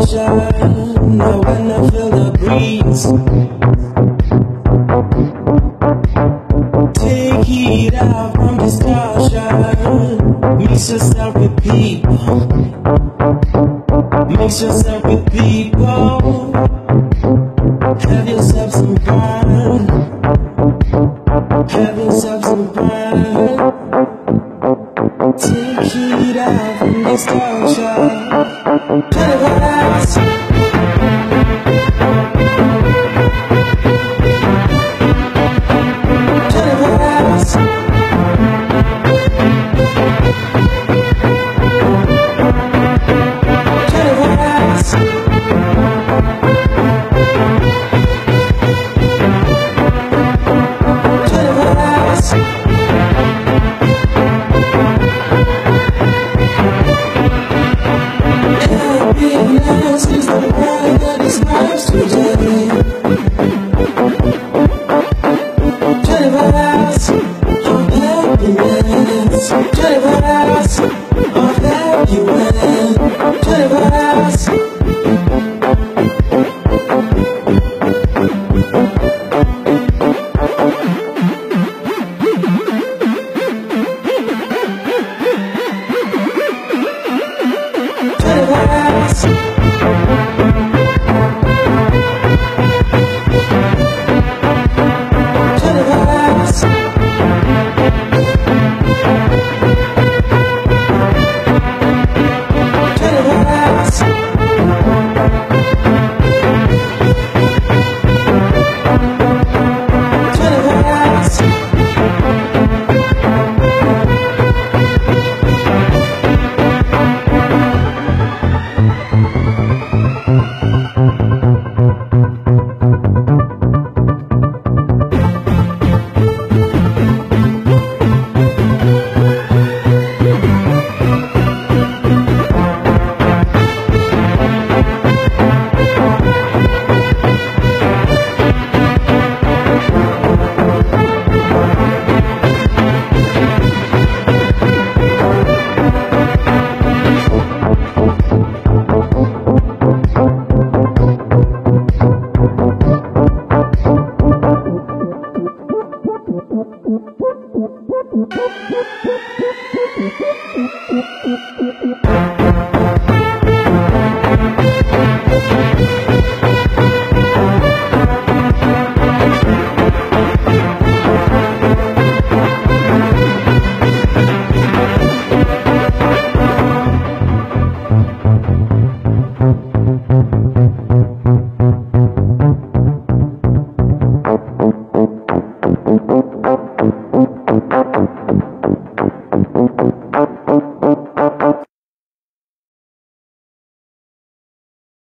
shine. Now when I feel the breeze, take it out from discussion. Mix yourself with people. Mix yourself with people. Have yourself some fun. Have yourself some fun. Take it out from discussion. Paradise. Happiness is the word that describes today. Paradise of happiness. Paradise of happiness. Paradise. Thank you.